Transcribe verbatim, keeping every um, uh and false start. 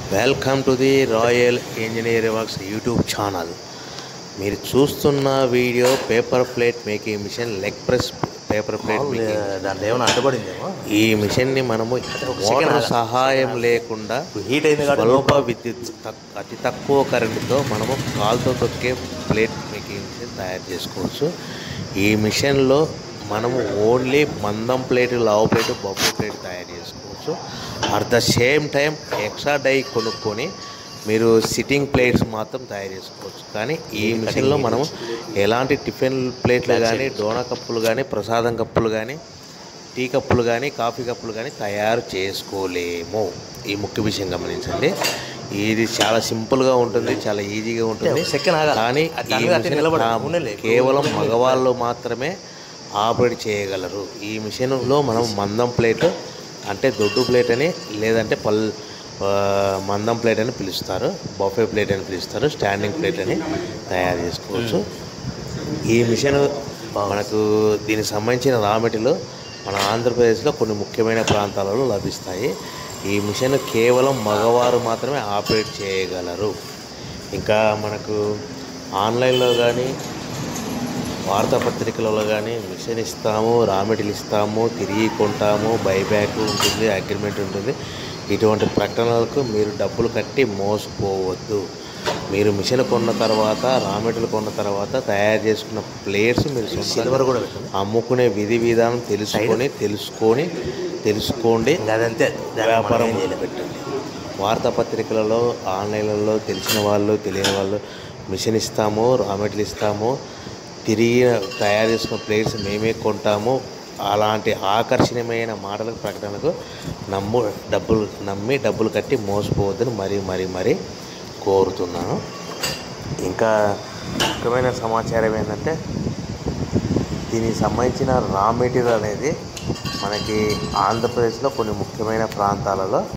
Welcome to the royal engineering works YouTube channel. మీరు చూస్తున్న video paper plate making machine, leg press paper plate making. దాంట్లో ఏమైనా అడ్డుపడిందేమో. ఈ మిషన్ని మనము మోటార్ సహాయం లేకుండా హీట్ అయింది స్వల్ప విద్యుత్ అతి తక్కువ కరెంటుతో మనము కాలుతో తొక్కే ప్లేట్ మేకింగ్ మిషన్ తయారు చేసుకోవచ్చు. ఈ మిషన్లో మనము ఓన్లీ మందం ప్లేటు, లావు ప్లేటు, బొబ్బు ప్లేట్ తయారు చేసుకోవచ్చు. At the same time extra die కొనుక్కొని మీరు సిట్టింగ్ ప్లేట్స్ మాత్రం తయారు చేసుకోవచ్చు. కానీ ఈ మిషన్లో మనము ఎలాంటి టిఫిన్ ప్లేట్లు కానీ, డోనా కప్పులు కానీ, ప్రసాదం కప్పులు కానీ, టీ కప్పులు కానీ, కాఫీ కప్పులు కానీ తయారు చేసుకోలేము. ఈ ముఖ్య విషయం గమనించండి. ఇది చాలా సింపుల్గా ఉంటుంది, చాలా ఈజీగా ఉంటుంది. కానీ ఈ మిషన్ కేవలం మగవాళ్ళు మాత్రమే ఆపరేట్ చేయగలరు. ఈ మిషన్లో మనం మందం ప్లేట్ అంటే దొడ్డు ప్లేట్ అని, లేదంటే పల్ మందం ప్లేట్ అని పిలుస్తారు, బఫే ప్లేట్ అని పిలుస్తారు, స్టాండింగ్ ప్లేట్ అని తయారు చేసుకోవచ్చు. ఈ మిషన్ మనకు దీనికి సంబంధించిన రా మెటీరియల్ మన ఆంధ్రప్రదేశ్లో కొన్ని ముఖ్యమైన ప్రాంతాలలో లభిస్తాయి. ఈ మిషన్ కేవలం మగవారు మాత్రమే ఆపరేట్ చేయగలరు. ఇంకా మనకు ఆన్లైన్లో కానీ, వార్తాపత్రికలలో కానీ మిషన్ ఇస్తాము, రా మెటీరియల్ ఇస్తాము, తిరిగి కొంటాము, బైబ్యాక్ ఉంటుంది, అగ్రిమెంట్ ఉంటుంది. ఇటువంటి ప్రకటనలకు మీరు డబ్బులు కట్టి మోసపోవద్దు. మీరు మిషన్ కొన్న తర్వాత, రా మెటీరియల్ కొన్న తర్వాత తయారు చేసుకున్న ప్లేట్స్ మీరు సిల్వర్ కూడా అమ్ముకునే విధి విధానం తెలుసుకొని తెలుసుకొని తెలుసుకోండి. అదంతే వ్యాపారం పెట్టండి. వార్తాపత్రికలలో, ఆన్లైన్లలో తెలిసిన వాళ్ళు, తెలియని వాళ్ళు మిషన్ ఇస్తాము, రా మెటీరియల్ ఇస్తాము, తిరిగి తయారు చేసుకున్న ప్లేట్స్ మేమే కొంటాము, అలాంటి ఆకర్షణీయమైన మాటలకు, ప్రకటనలకు నమ్ము డబ్బులు నమ్మి డబ్బులు కట్టి మోసపోవద్దని మరీ మరీ మరీ కోరుతున్నాను. ఇంకా ముఖ్యమైన సమాచారం ఏంటంటే, దీనికి సంబంధించిన రా మెటీరియల్ అనేది మనకి ఆంధ్రప్రదేశ్లో కొన్ని ముఖ్యమైన ప్రాంతాలలో